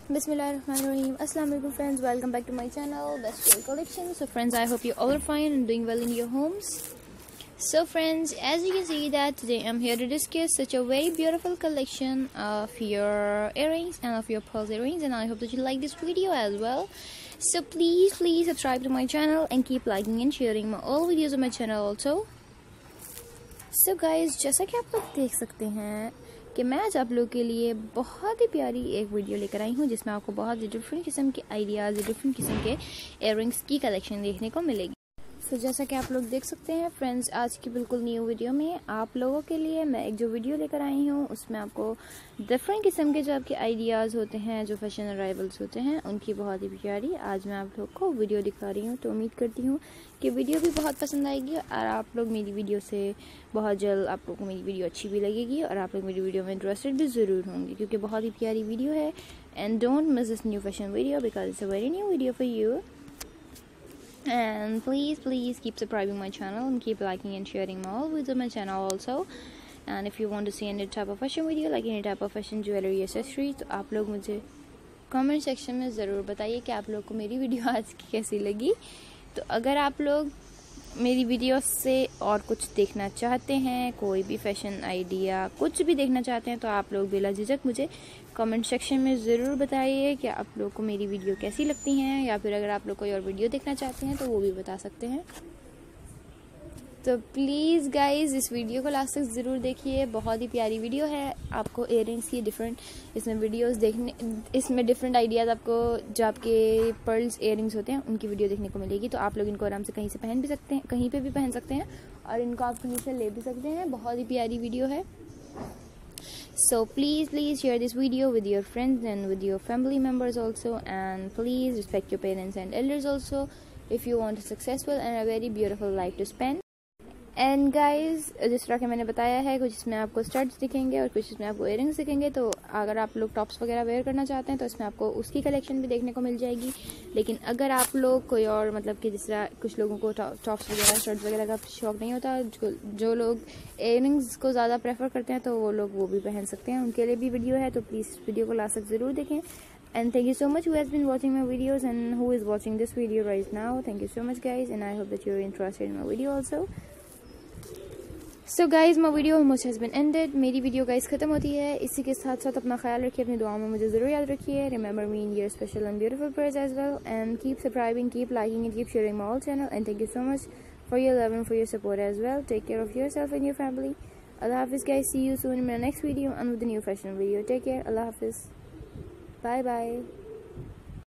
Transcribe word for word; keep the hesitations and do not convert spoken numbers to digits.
Bismillahirrahmanirrahim. Assalamu alaikum friends, welcome back to my channel Best Jewel Collection. So friends, I hope you all are fine and doing well in your homes. So friends, as you can see that today I'm here to discuss such a very beautiful collection of your earrings and of your pearl earrings, and I hope that you like this video as well. So please please subscribe to my channel and keep liking and sharing my all videos on my channel also. So guys, जैसा कि आप लोग देख सकते हैं कि मैं आज आप लोग के लिए बहुत ही प्यारी एक वीडियो लेकर आई हूँ जिसमें आपको बहुत ही डिफरेंट किस्म के आइडियाज़, डिफरेंट किस्म के इयररिंग्स की कलेक्शन देखने को मिलेगी। तो जैसा कि आप लोग देख सकते हैं फ्रेंड्स, आज की बिल्कुल न्यू वीडियो में आप लोगों के लिए मैं एक जो वीडियो लेकर आई हूँ उसमें आपको डिफरेंट किस्म के जो आपके आइडियाज़ होते हैं, जो फैशन अराइवल्स होते हैं, उनकी बहुत ही प्यारी आज मैं आप लोग को वीडियो दिखा रही हूँ। तो उम्मीद करती हूँ कि वीडियो भी बहुत पसंद आएगी और आप लोग मेरी वीडियो से बहुत जल्द आप लोग को मेरी वीडियो अच्छी भी लगेगी और आप लोग मेरी वीडियो में इंटरेस्टेड भी ज़रूर होंगे क्योंकि बहुत ही प्यारी वीडियो है। And don't miss this new fashion video because it's a very new video for you. And please please keep subscribing my channel and keep liking and sharing my all videos on my channel also. And if you want to see any type of fashion video like any type of fashion jewelry accessory, तो आप लोग मुझे comment section में ज़रूर बताइए कि आप लोग को मेरी वीडियो आज की कैसी लगी। तो अगर आप लोग मेरी वीडियो से और कुछ देखना चाहते हैं, कोई भी फैशन आइडिया कुछ भी देखना चाहते हैं, तो आप लोग बिला झिझक मुझे कमेंट सेक्शन में ज़रूर बताइए कि आप लोग को मेरी वीडियो कैसी लगती हैं, या फिर अगर आप लोग कोई और वीडियो देखना चाहते हैं तो वो भी बता सकते हैं। तो प्लीज़ गाइज़ इस वीडियो को लास्ट तक ज़रूर देखिए, बहुत ही प्यारी वीडियो है। आपको इयररिंग्स की डिफरेंट इसमें वीडियोस देखने, इसमें डिफरेंट आइडियाज़ आपको जो आपके पर्ल्स इयररिंग्स होते हैं उनकी वीडियो देखने को मिलेगी। तो आप लोग इनको आराम से कहीं से पहन भी सकते हैं, कहीं पे भी पहन सकते हैं और इनको आप कहीं से ले भी सकते हैं। बहुत ही प्यारी वीडियो है। So please please share this video with your friends and with your family members also, and please respect your parents and elders also if you want a successful and a very beautiful life to spend. And guys जिस तरह के मैंने बताया है, कुछ इसमें आपको studs दिखेंगे और कुछ इसमें आपको इयररिंग्स दिखेंगे। तो अगर आप लोग टॉप्स वगैरह वेयर करना चाहते हैं तो इसमें आपको उसकी कलेक्शन भी देखने को मिल जाएगी। लेकिन अगर आप लोग कोई और मतलब कि जिस तरह कुछ लोगों को टॉप्स वगैरह स्टड्स वगैरह का शौक नहीं होता, जो, जो लोग इयररिंग्स को ज़्यादा प्रेफर करते हैं तो वो लोग वो भी पहन सकते हैं, उनके लिए भी वीडियो है। तो प्लीज़ वीडियो को लास्ट तक ज़रूर देखें। And thank you so much who has been watching my videos and who is watching this video right now. Thank you so much guys, and I hope that you're interested in my video also. So guys my video almost has been ended. मेरी video guys ख़त्म होती है। इसी के साथ साथ अपना ख्याल रखिए, अपनी दुआओं में मुझे ज़रूर याद रखिए। Remember me in your special and beautiful prayers as well, and keep subscribing, keep liking and keep sharing my all channel, and thank you so much for your love and for your support as well. Take care of your self and your family. अल्लाह हाफिज़ guys, see you soon in my next video and with new fashion video. Take care, अल्लाह हाफिज़, bye bye.